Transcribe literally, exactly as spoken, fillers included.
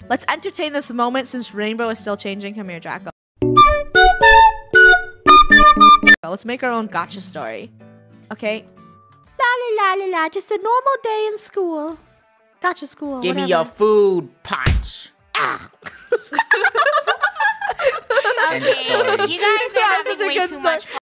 Let's entertain this moment since Rainbow is still changing. Come here, Draco. Let's make our own gotcha story. Okay? La la la la la. Just a normal day in school. Gotcha school. Give whatever. me your food punch. Ah. End of story. Okay, you guys are Yeah, having such a way good too story. much fun.